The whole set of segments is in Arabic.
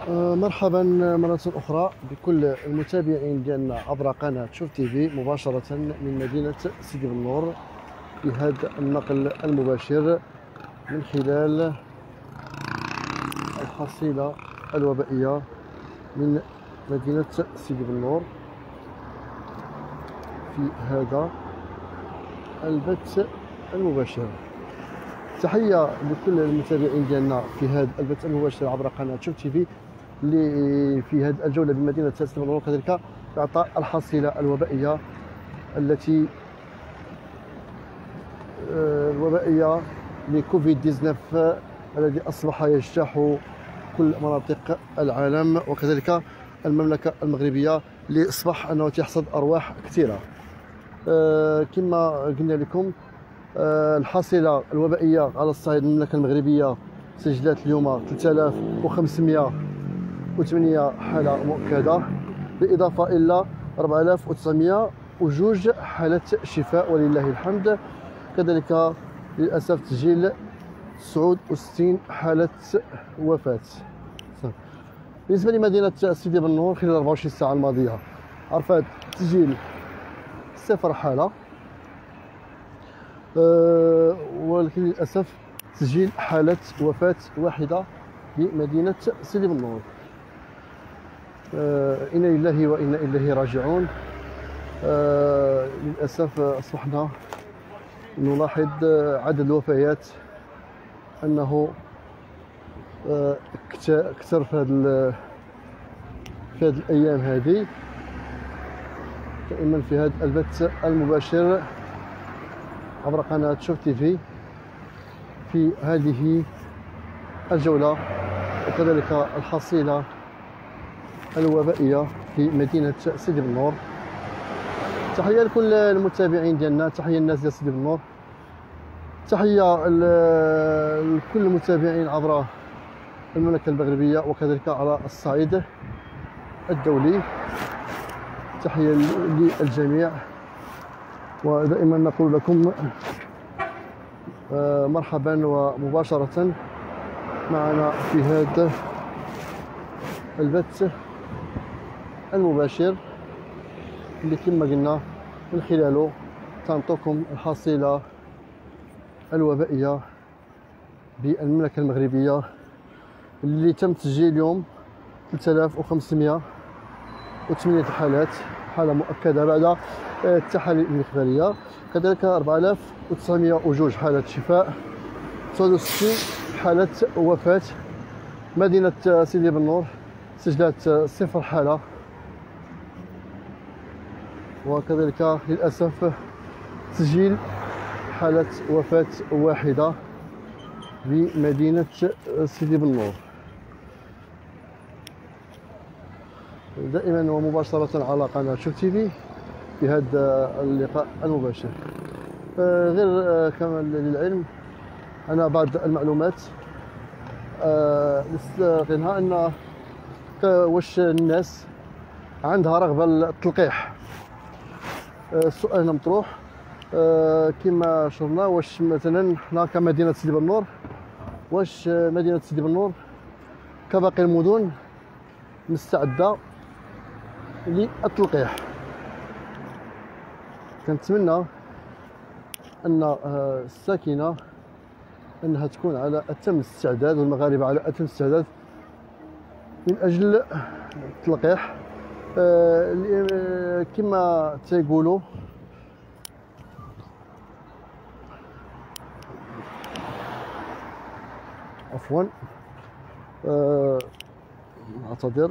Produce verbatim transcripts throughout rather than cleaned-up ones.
آه، مرحبا مرة أخرى بكل المتابعين ديالنا عبر قناة شوف تيفي مباشرة من مدينة سيدي بنور في هذا النقل المباشر من خلال الحصيلة الوبائية من مدينة سيدي بنور في هذا البث المباشر. تحية لكل المتابعين ديالنا في هذا البث المباشر عبر قناة شوف تيفي اللي في هذه الجولة بمدينة سيدي بنور، كذلك إعطاء الحصيلة الوبائية التي الوبائية لكوفيد تسعة عشر الذي أصبح يجتاح كل مناطق العالم وكذلك المملكة المغربية، اللي أصبح أنه تحصد أرواح كثيرة. أه كما قلنا لكم، أه الحصيلة الوبائية على الصعيد المملكة المغربية سجلت اليوم ثلاثة آلاف وخمسمائة وثمانية حالة مؤكدة، بالإضافة إلى أربعة آلاف وتسعمائة وجوج حالة شفاء ولله الحمد. كذلك للأسف تسجيل تسعة وستين حالة وفاة. بالنسبة لمدينة سيدي بنور خلال أربعة وعشرين ساعة الماضية عرفت تسجيل صفر حالة، أه ولكن للأسف تسجيل حالة وفاة واحدة بمدينة سيدي بنور. أه إنا لله وإنا إليه راجعون. أه للأسف أصبحنا نلاحظ عدد الوفيات أنه كثر في هذه في هذه الأيام هذه. دائما في هذا البث المباشر عبر قناة شوف تيفي في هذه الجولة وكذلك الحصيلة الوبائية في مدينة سيدي بنور. تحية لكل المتابعين ديالنا، تحية للناس ديال سيدي بنور، تحية لكل المتابعين عبر المملكة المغربية وكذلك على الصعيد الدولي. تحية للجميع، ودائما نقول لكم مرحبا ومباشرة معنا في هذا البث المباشر اللي كما قلنا من خلاله تنطيكم الحصيلة الوبائية بالمملكة المغربية اللي تم تسجيل اليوم ثلاثة آلاف وخمسمائة وثمانية حالات حالة مؤكدة بعد التحاليل المخبرية، كذلك أربعة آلاف وتسعمائة وجوج حالة شفاء، تسعة وستين حالة وفاة. مدينة سيدي بنور سجلت صفر حالة، وكذلك للأسف تسجيل حالة وفاة واحدة بمدينة سيدي بنور. دائما ومباشرة على قناة شوف تيفي في هذا اللقاء المباشر. غير كما للعلم أنا بعض المعلومات نستغلها أن واش الناس عندها رغبة للتلقيح. السؤال هنا مطروح كما شرنا، واش مثلا حنا كمدينة سيدي بنور، واش مدينة سيدي بنور كباقي المدن مستعدة للتلقيح؟ كنتمنى ان الساكنه انها تكون على اتم استعداد والمغاربه على اتم استعداد من اجل التلقيح. أه كما تيقولوا عفوا أه اعتذر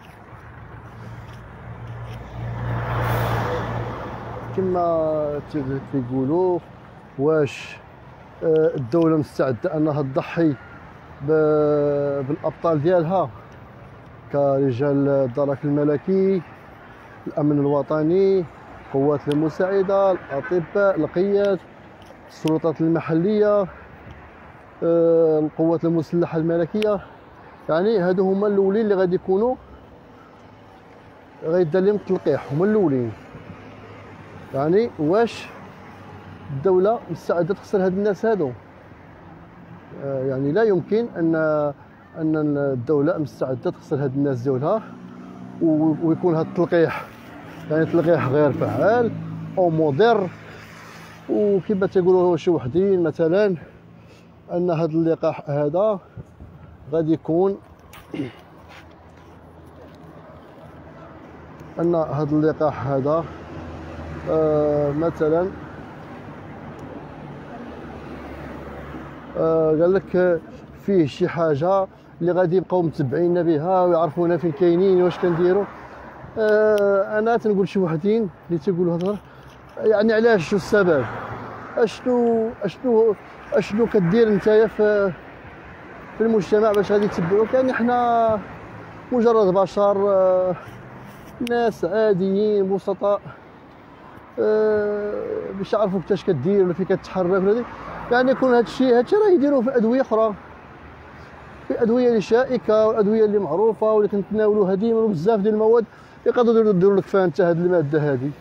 كما تيقولوا، واش الدولة مستعدة أنها تضحي بالأبطال ديالها كرجال الدرك الملكي، الأمن الوطني، القوات المساعدة، الأطباء، القياد، السلطات المحلية، القوات المسلحة الملكية؟ يعني هادو هما الأولين اللي غادي يكونوا غيدار لهم التلقيح، هما الأولين. يعني واش الدولة مستعدة تخسر هاد الناس هادو؟ يعني لا يمكن أن ان الدوله مستعده تغسل هاد الناس ديالها، ويكون هاد التلقيح يعني تلقيح غير فعال او مضر. وكما تيقولوا شي وحدين مثلا ان هاد اللقاح هذا غادي يكون ان هاد اللقاح هذا آه مثلا آه قال لك فيه شي حاجه اللي غادي يبقاو متبعين بها ويعرفونا فين كاينين واش كنديروا. آه انا تنقول شي وحدين اللي تيقولوا هضره، يعني علاش؟ شو السبب؟ اشنو اشنو اشنو كدير نتايا في في المجتمع باش غادي يتبعوك؟ يعني حنا مجرد بشر، آه ناس عاديين بسطاء، أه باش يعرفوا كيفاش كدير ولا فين كتحرك ولا. يعني يكون هذا الشيء هادشي راه يديروه في ادويه اخرى، في ادويه اللي شائكه والادويه اللي معروفه واللي كنتناولوها ديما، وبزاف ديال المواد يقدروا يديروا لك فيها انت هذه الماده هذه.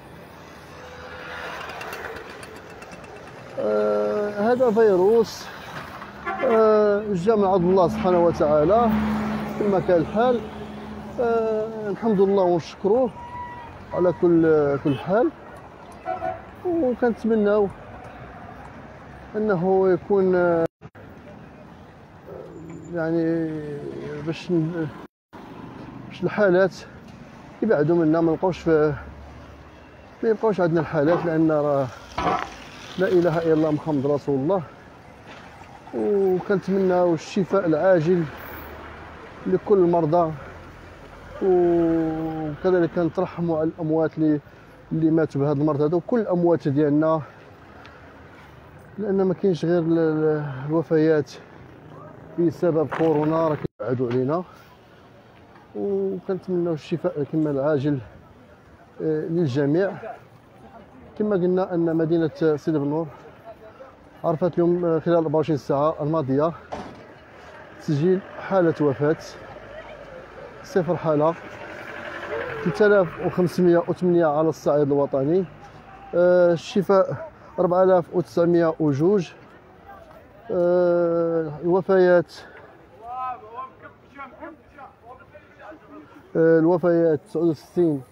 أه هذا فيروس أه جا من عند الله سبحانه وتعالى كما كان الحال. أه الحمد لله ونشكروه على كل كل حال، وكنتمناو انه يكون يعني باش باش الحالات يبعدوا منا، ما نبقاوش في ما يبقاوش عندنا الحالات، لان راه لا اله الا الله محمد رسول الله. وكنتمناو الشفاء العاجل لكل المرضى، وكذلك نترحموا على الاموات اللي اللي ماتوا بهذا المرض هذا وكل الاموات ديالنا، لان ما كاينش غير الوفيات بسبب كورونا راه كيبعدوا علينا. وكنتمناو الشفاء كما العاجل للجميع. كما قلنا ان مدينه سيدي بنور عرفت اليوم خلال أربعة وعشرين ساعه الماضيه تسجيل حاله وفاه صفر حاله، ثلاثة آلاف وخمسمائة وثمانية على الصعيد الوطني. آه الشفاء أربعة آلاف وتسعمائة وجوج. آه الوفيات آه الوفيات تسعة وستين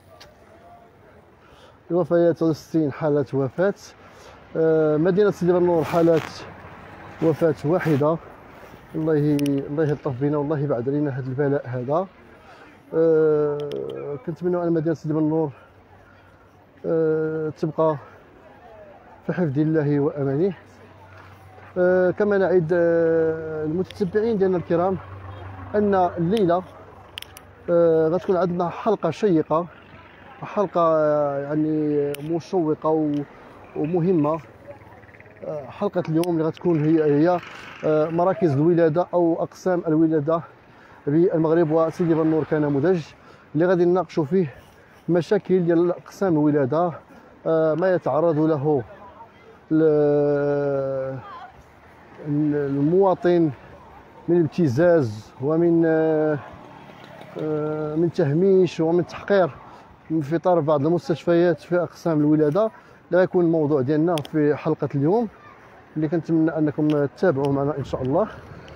الوفيات تسعة وستين حالة وفاة. آه مدينة سيدي بنور حالة وفاة واحدة. الله الله يلطف بنا والله يبعد علينا هذا البلاء هذا. أه كنتمنوا ان مدينه سيدي بنور أه تبقى في حفظ الله وامانه. أه كما نعد أه المتتبعين ديالنا الكرام ان الليله أه غتكون عندنا حلقه شيقه، حلقه أه يعني مشوقه ومهمه. أه حلقه اليوم اللي غتكون هي هي أه مراكز الولاده او اقسام الولاده بالمغرب وسيدي بنور كنموذج، اللي غادي نناقشوا فيه مشاكل ديال اقسام الولاده، ما يتعرض له المواطن من ابتزاز ومن من تهميش ومن تحقير في طرف بعض المستشفيات في اقسام الولاده. اللي غيكون الموضوع ديالنا في حلقه اليوم اللي كنتمنى انكم تتابعوه معنا ان شاء الله،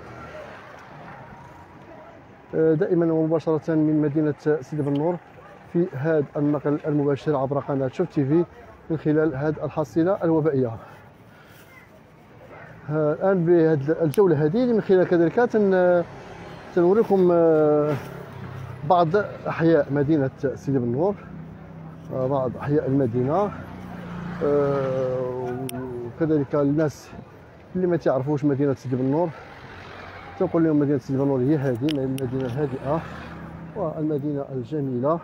دائما ومباشرة من مدينة سيدي بنور في هذا النقل المباشر عبر قناة شوف تي في من خلال هذه الحصيلة الوبائية. الآن بهذه الجولة هذه من خلال كذلك تنوريكم بعض أحياء مدينة سيدي بنور، بعض أحياء المدينة، وكذلك الناس اللي ما تعرفوش مدينة سيدي بنور تنقول لهم مدينة سيدي بنور هي هذه المدينة الهادئة والمدينة الجميلة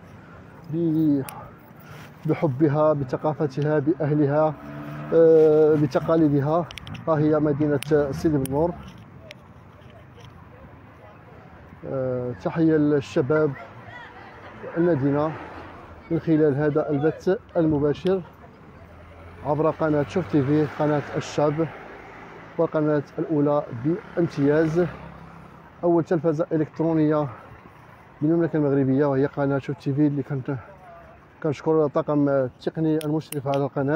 بحبها بثقافتها بأهلها بتقاليدها. ها هي مدينة سيدي بنور. تحية للشباب المدينة من خلال هذا البث المباشر عبر قناة شوف تي في، قناة الشعب والقناة الأولى بامتياز، أول تلفزة إلكترونية بالمملكة المغربية وهي قناة شوف تي في، اللي كنت كنشكر الطاقم التقني المشرف على القناة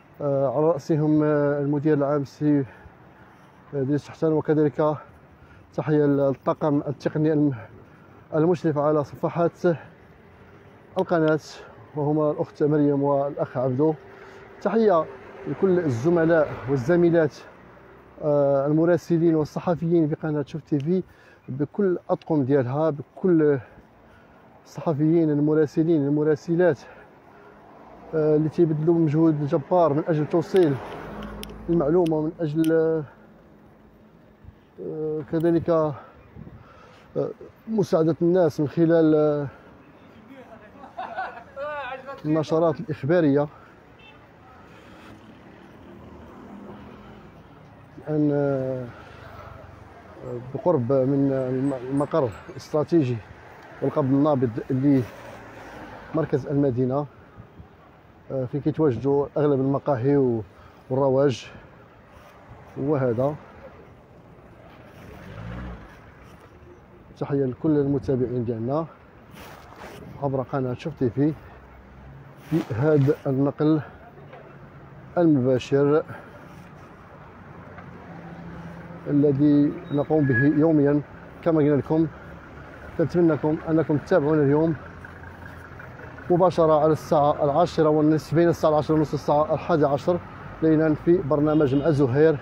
على رأسهم المدير العام سي دريس حسن، وكذلك تحية للطاقم التقني المشرف على صفحات القناة وهما الأخت مريم والأخ عبدو. تحية لكل الزملاء والزميلات المراسلين والصحفيين في قناة شوف تيفي بكل أطقم ديالها، بكل الصحفيين المراسلين المراسلات اللي تيبذلوا مجهود جبار من أجل توصيل المعلومة ومن أجل كذلك مساعدة الناس من خلال النشرات الإخبارية. الآن بقرب من المقر الاستراتيجي والقبض النابض لمركز المدينة، فين كيتواجدوا أغلب المقاهي والرواج. وهذا تحية لكل المتابعين ديالنا عبر قناة شوف تيفي في هذا النقل المباشر الذي نقوم به يوميا. كما قلنا لكم نتمنىكم انكم تتابعونا اليوم مباشرة على الساعة العاشرة والنصف، بين الساعة العاشرة ونصف الساعة الحادية عشر ليلا في برنامج مع زهير.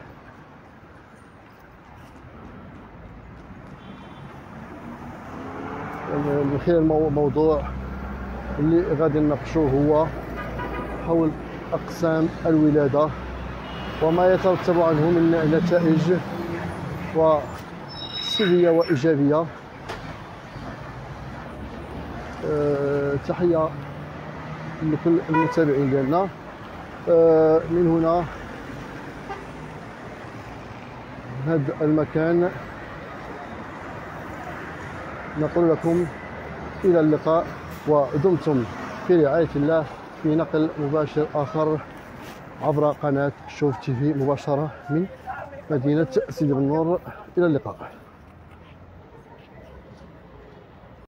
من خلال الموضوع اللي غادي نناقشوه هو حول أقسام الولادة وما يترتب عنه من نتائج وسلبية وإيجابية. أه تحية لكل المتابعين ديالنا. أه من هنا هذا المكان نقول لكم إلى اللقاء ودمتم في رعاية الله في نقل مباشر آخر عبر قناة شوف تيفي مباشرة من مدينة سيدي بن نور. إلى اللقاء.